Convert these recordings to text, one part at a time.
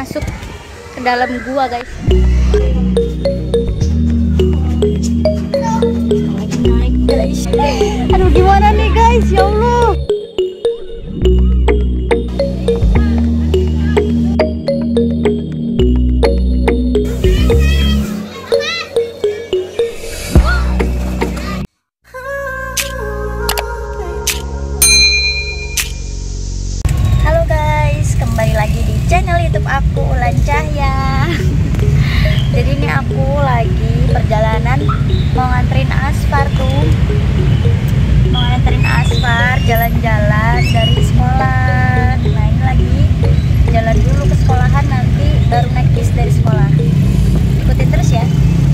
masuk ke dalam gua, guys. Naik, guys. Aduh, gimana nih, guys? Ya Allah. Halo guys, kembali lagi di channel YouTube aku, Ulan Cahya. Jadi ini aku lagi perjalanan mau nganterin Asfar tuh. Mau nganterin Asfar jalan-jalan dari sekolah. Nah ini lagi jalan dulu ke sekolahan, nanti baru naik bis dari sekolah. Ikutin terus ya.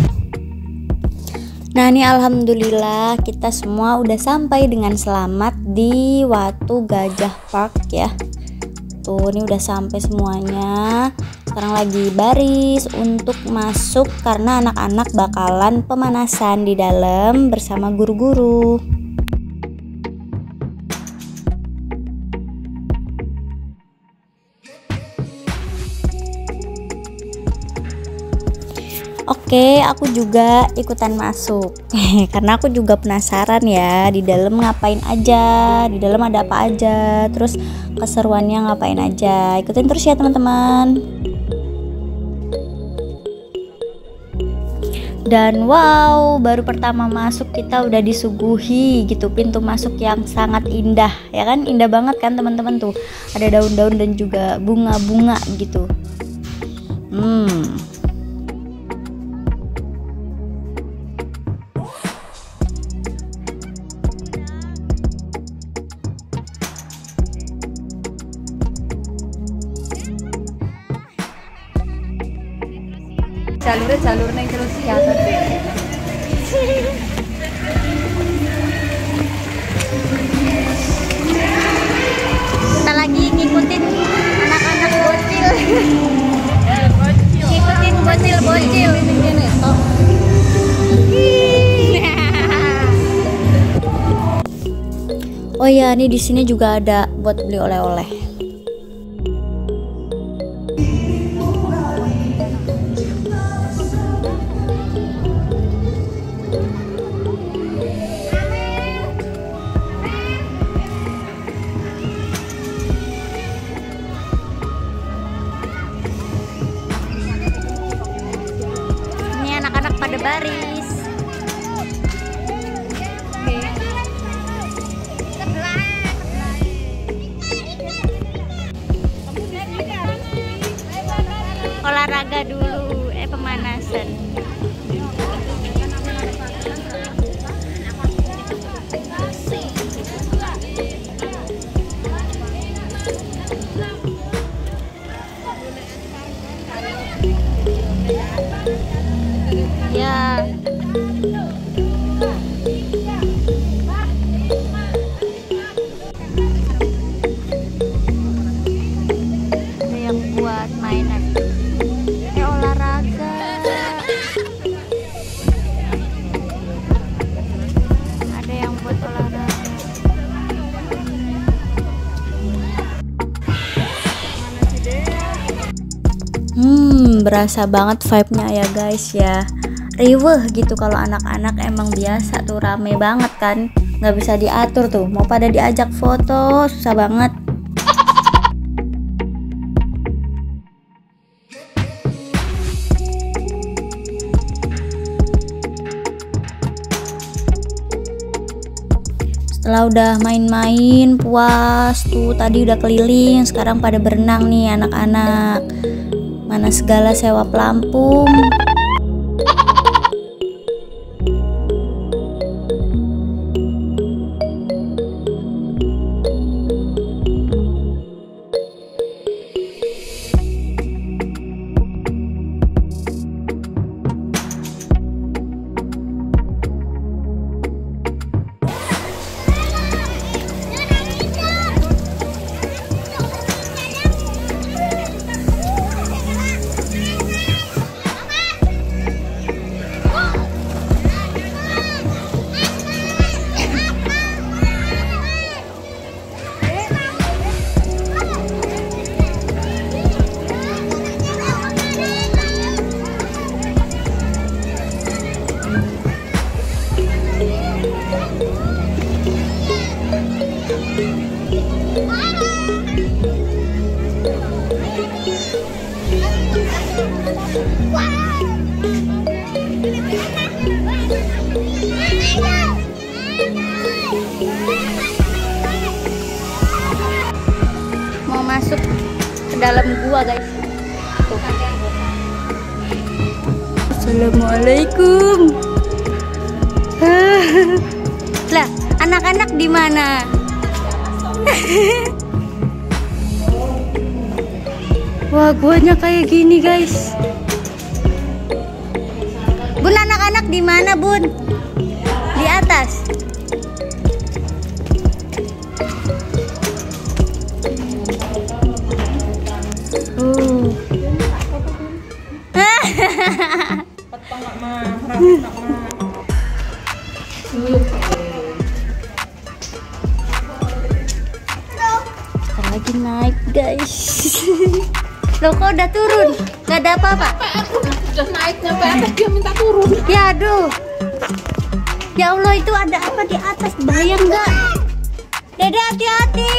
Nah ini alhamdulillah kita semua udah sampai dengan selamat di Watu Gajah Park ya. Tuh ini udah sampai semuanya. Sekarang lagi baris untuk masuk karena anak-anak bakalan pemanasan di dalam bersama guru-guru. Oke, aku juga ikutan masuk karena aku juga penasaran ya di dalam ngapain aja, di dalam ada apa aja, terus keseruannya ngapain aja. Ikutin terus ya teman-teman. Dan wow, baru pertama masuk kita udah disuguhi gitu pintu masuk yang sangat indah ya kan, indah banget kan teman-teman, tuh ada daun-daun dan juga bunga-bunga gitu. Jalur neng terus ya. Kita lagi ngikutin anak-anak bocil. Ngikutin bocil-bocil. Oh ya, nih di sini juga ada buat beli oleh-oleh. Pada baris. Olahraga dulu, pemanasan. Ya. Ada yang buat mainan. Olahraga. Ada yang buat olahraga. Berasa banget vibe-nya ya guys ya. Riweh gitu kalau anak-anak, emang biasa tuh rame banget kan, nggak bisa diatur tuh, mau pada diajak foto susah banget. Setelah udah main-main puas tuh, tadi udah keliling, sekarang pada berenang nih anak-anak. Mana segala sewa pelampung. 2 guys. Tuh. Assalamualaikum. Lah, anak-anak di mana? Wah, guanya kayak gini guys. Bun, anak-anak di mana, Bun? Di atas. Kita lagi naik guys. Loh, kok udah turun? Gak ada apa-apa? Aku udah naik nyampe atas, dia minta turun. Ya aduh. Ya Allah, itu ada apa di atas? Bayang nggak? Dede, hati-hati.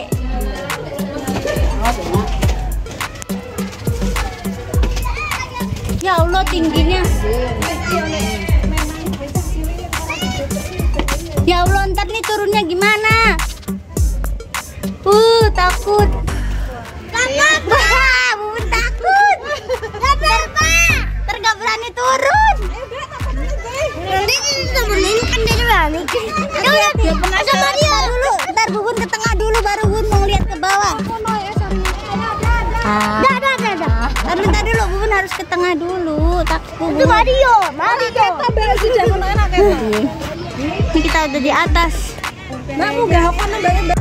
Ya Allah, tingginya. Ya Allah, ntar nih turunnya gimana? Takut. Wah, Bun takut. Ntar gak berani turun. Nanti ini kan dari berani. Ya pernah sama dia dulu. Ntar Bun ke tengah dulu, baru Bun mau lihat ke bawah. Bentar dulu, Bun harus ke tengah dulu. Takut. Itu Mario. Kita beres sudah anak kita. Ini kita udah di atas. Namu gak apa nambah.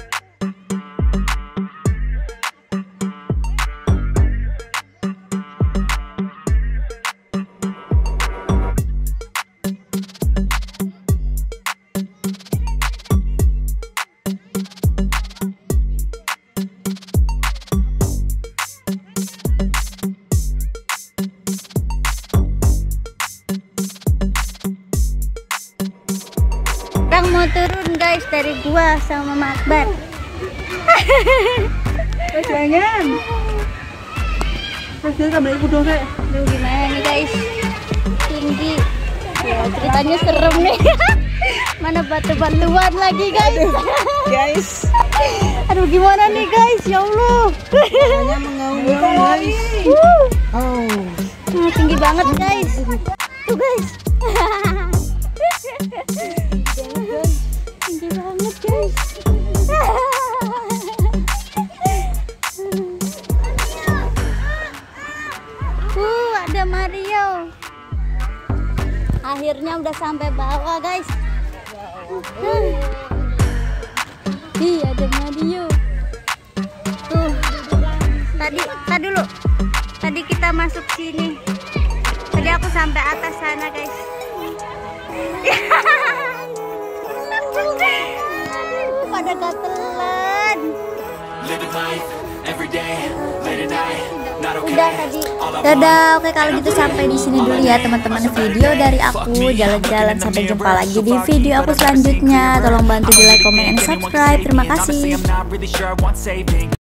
Mau turun guys dari gua sama Mama Akbar. Jangan. Terus kita balik kudu kayak. Duh, gimana nih guys? Tinggi. Ya, ceritanya serem nih. Mana batu-batuan lagi guys. Guys. Aduh, gimana nih guys? Ya Allah. Hanya mengaum guys. Oh. Nah, tinggi banget guys. Tuh guys. Tinggi banget guys. Ada Mario. Akhirnya udah sampai bawah guys. Ih, ada Mario. Tuh. Tadi dulu. Tadi kita masuk sini. Tadi aku sampai atas sana guys. Pada gatelan. Udah tadi. Dadah, oke kalau gitu sampai di sini dulu ya teman-teman video dari aku jalan-jalan. Sampai jumpa lagi di video aku selanjutnya. Tolong bantu di like, comment, and subscribe. Terima kasih.